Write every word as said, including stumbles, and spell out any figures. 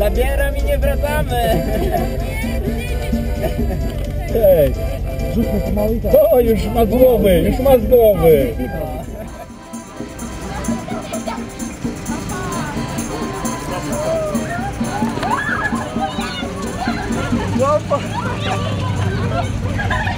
Zabieram i nie wracamy. Hej, rzućmy pomału i tak. O, już ma z głowy, już ma z głowy. No,